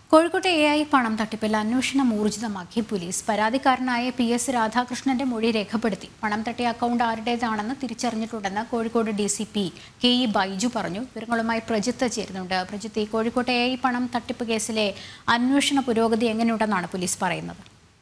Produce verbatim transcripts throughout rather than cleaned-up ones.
കോഴിക്കോട്ടെ A I പണം തട്ടിപ്പിൽ അന്വേഷണം ഊർജിതമാക്കി പോലീസ്. പരാതിക്കാരനായ പി എസ് രാധാകൃഷ്ണന്റെ മൊഴി രേഖപ്പെടുത്തി. പണം തട്ടിയ അക്കൗണ്ട് ആരുടേതാണെന്ന് തിരിച്ചറിഞ്ഞിട്ടുണ്ടെന്ന് Kozhikode D C P K E Baiju പറഞ്ഞു. വിവരങ്ങളുമായി പ്രജിത്ത് ചേരുന്നുണ്ട്. പ്രജിത്ത്, കോഴിക്കോട്ടെ എ ഐ പണം തട്ടിപ്പ് കേസിലെ അന്വേഷണ പുരോഗതി എങ്ങനെയുണ്ടെന്നാണ് പോലീസ് പറയുന്നത്?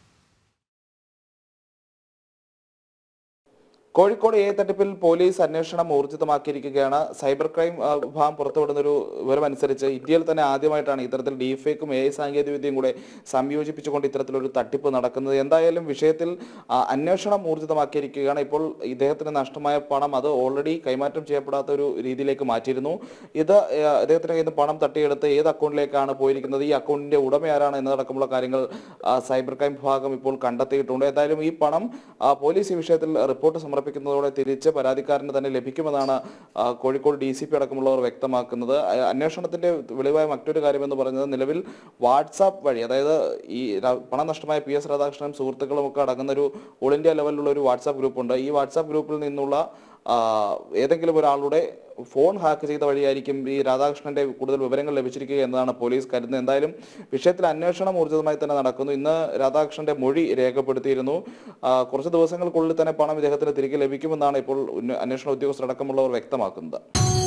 കോഴിക്കോട് എ തട്ടിപ്പിൽ പോലീസ് അന്വേഷണം ഊർജിതമാക്കിയിരിക്കുകയാണ്. സൈബർ ക്രൈം വിഭാഗം പുറത്തുവിടുന്നൊരു വിവരമനുസരിച്ച് ഇന്ത്യയിൽ തന്നെ ആദ്യമായിട്ടാണ് ഇത്തരത്തിൽ ഡീഫേക്കും എ ഐ സാങ്കേതികവിദ്യയും കൂടെ സംയോജിപ്പിച്ചുകൊണ്ട് ഇത്തരത്തിലൊരു തട്ടിപ്പ് നടക്കുന്നത്. എന്തായാലും വിഷയത്തിൽ അന്വേഷണം ഊർജിതമാക്കിയിരിക്കുകയാണ്. ഇപ്പോൾ ഇദ്ദേഹത്തിന് നഷ്ടമായ പണം അത് ഓൾറെഡി കൈമാറ്റം ചെയ്യപ്പെടാത്ത ഒരു രീതിയിലേക്ക് മാറ്റിയിരുന്നു. ഇത് അദ്ദേഹത്തിന്റെ കയ്യിൽ നിന്ന് പണം തട്ടിയെടുത്ത് ഏത് അക്കൗണ്ടിലേക്കാണ് പോയിരിക്കുന്നത്, ഈ അക്കൗണ്ടിന്റെ ഉടമ ആരാണ് എന്നതടക്കമുള്ള കാര്യങ്ങൾ സൈബർ ക്രൈം വിഭാഗം ഇപ്പോൾ കണ്ടെത്തിയിട്ടുണ്ട്. എന്തായാലും ഈ പണം പോലീസ് ഈ വിഷയത്തിൽ റിപ്പോർട്ട് സമർപ്പിക്കും ോടെ തിരിച്ച് പരാതിക്കാരന് തന്നെ ലഭിക്കുമെന്നാണ് കോഴിക്കോട് ഡി സി പി അടക്കമുള്ളവർ വ്യക്തമാക്കുന്നത്. അന്വേഷണത്തിന്റെ വെളിവായ മറ്റൊരു കാര്യമെന്ന് പറയുന്നത് നിലവിൽ വാട്സാപ്പ് വഴി, അതായത് ഈ പണം നഷ്ടമായ പി എസ് രാധാകൃഷ്ണനും സുഹൃത്തുക്കളും ഒക്കെ അടങ്ങുന്ന ഒരു ഓൾ ഇന്ത്യ ലെവലിലുള്ള ഒരു വാട്സാപ്പ് ഗ്രൂപ്പുണ്ട്. ഈ വാട്സാപ്പ് ഗ്രൂപ്പിൽ നിന്നുള്ള ഏതെങ്കിലും ഒരാളുടെ ഫോൺ ഹാക്ക് ചെയ്ത വഴിയായിരിക്കും ഈ രാധാകൃഷ്ണന്റെ കൂടുതൽ വിവരങ്ങൾ ലഭിച്ചിരിക്കുക എന്നതാണ് പോലീസ് കരുതുന്നത്. എന്തായാലും വിഷയത്തിൽ അന്വേഷണം ഊർജിതമായി തന്നെ നടക്കുന്നു. ഇന്ന് രാധാകൃഷ്ണന്റെ മൊഴി രേഖപ്പെടുത്തിയിരുന്നു. കുറച്ച് ദിവസങ്ങൾക്കുള്ളിൽ തന്നെ പണം ഇദ്ദേഹത്തിന് തിരികെ ലഭിക്കുമെന്നാണ് ഇപ്പോൾ അന്വേഷണ ഉദ്യോഗസ്ഥർ അടക്കമുള്ളവർ വ്യക്തമാക്കുന്നത്.